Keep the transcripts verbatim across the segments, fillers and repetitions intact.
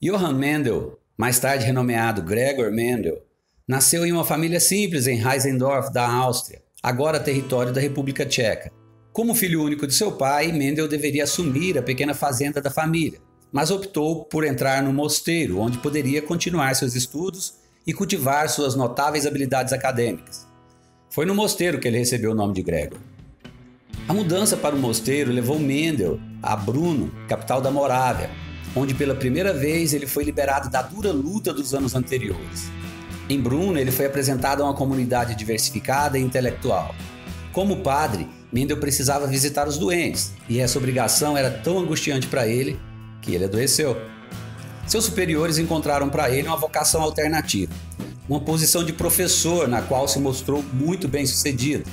Johann Mendel, mais tarde renomeado Gregor Mendel, nasceu em uma família simples em Heisendorf, da Áustria, agora território da República Tcheca. Como filho único de seu pai, Mendel deveria assumir a pequena fazenda da família, mas optou por entrar no mosteiro, onde poderia continuar seus estudos e cultivar suas notáveis habilidades acadêmicas. Foi no mosteiro que ele recebeu o nome de Gregor. A mudança para o mosteiro levou Mendel a Brno, capital da Morávia, onde pela primeira vez ele foi liberado da dura luta dos anos anteriores. Em Brno, ele foi apresentado a uma comunidade diversificada e intelectual. Como padre, Mendel precisava visitar os doentes, e essa obrigação era tão angustiante para ele que ele adoeceu. Seus superiores encontraram para ele uma vocação alternativa, uma posição de professor na qual se mostrou muito bem sucedido.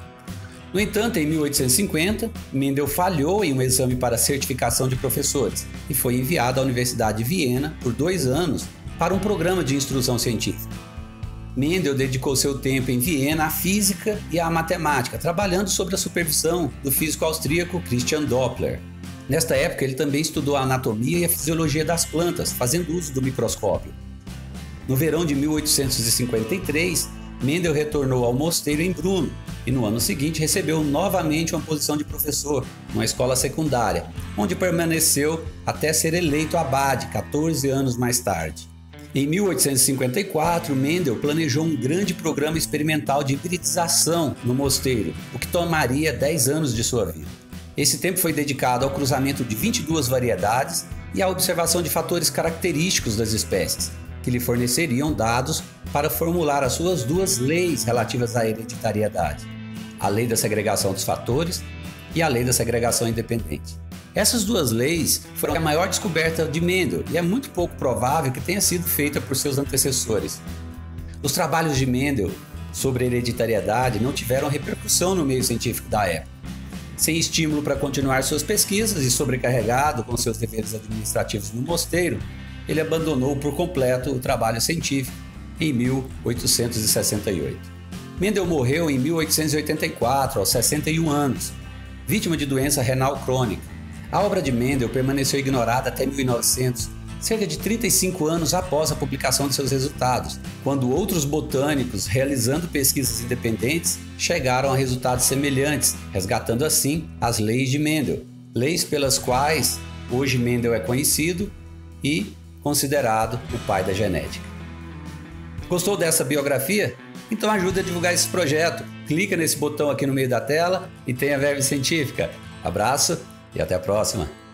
No entanto, em mil oitocentos e cinquenta, Mendel falhou em um exame para certificação de professores e foi enviado à Universidade de Viena por dois anos para um programa de instrução científica. Mendel dedicou seu tempo em Viena à física e à matemática, trabalhando sob a supervisão do físico austríaco Christian Doppler. Nesta época, ele também estudou a anatomia e a fisiologia das plantas, fazendo uso do microscópio. No verão de mil oitocentos e cinquenta e três, Mendel retornou ao mosteiro em Brno e no ano seguinte recebeu novamente uma posição de professor numa escola secundária, onde permaneceu até ser eleito abade quatorze anos mais tarde. Em mil oitocentos e cinquenta e quatro, Mendel planejou um grande programa experimental de hibridização no mosteiro, o que tomaria dez anos de sua vida. Esse tempo foi dedicado ao cruzamento de vinte e duas variedades e à observação de fatores característicos das espécies, que lhe forneceriam dados para formular as suas duas leis relativas à hereditariedade, a lei da segregação dos fatores e a lei da segregação independente. Essas duas leis foram a maior descoberta de Mendel e é muito pouco provável que tenha sido feita por seus antecessores. Os trabalhos de Mendel sobre hereditariedade não tiveram repercussão no meio científico da época. Sem estímulo para continuar suas pesquisas e sobrecarregado com seus deveres administrativos no mosteiro, ele abandonou por completo o trabalho científico em mil oitocentos e sessenta e oito. Mendel morreu em mil oitocentos e oitenta e quatro, aos sessenta e um anos, vítima de doença renal crônica. A obra de Mendel permaneceu ignorada até mil e novecentos, cerca de trinta e cinco anos após a publicação de seus resultados, quando outros botânicos, realizando pesquisas independentes, chegaram a resultados semelhantes, resgatando assim as leis de Mendel, leis pelas quais hoje Mendel é conhecido e considerado o pai da genética. Gostou dessa biografia? Então ajude a divulgar esse projeto. Clica nesse botão aqui no meio da tela e tenha verve científica. Abraço e até a próxima!